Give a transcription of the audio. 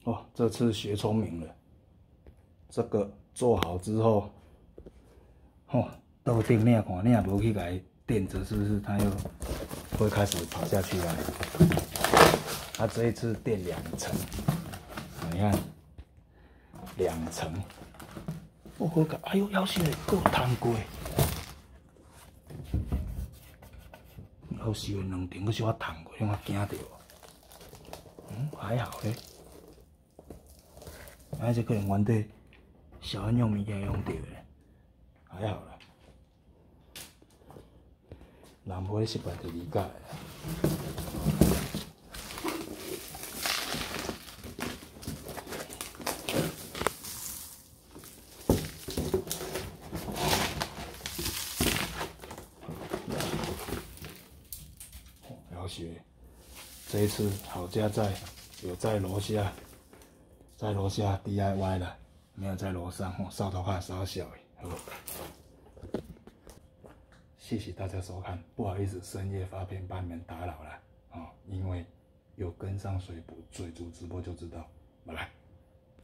哦，这次学聪明了。这个做好之后，哦，豆定你看，你也无去给它垫着，是不是它又会开始跑下去啊？它这一次垫2层，你看2层，我好个，哎呦，要死嘞，够烫过。要死的2层，佫小可烫过，让我惊到。还好嘞。啊，这可能原底小恩用物件用到的，还好啦。人无咧失败就理解的。了解，这一次好家在有在楼下，在楼下 DIY 了，没有在楼上烧头发烧小的。好，谢谢大家收看，不好意思深夜发片把你们打扰了因为有跟上水煮直播就知道，拜拜。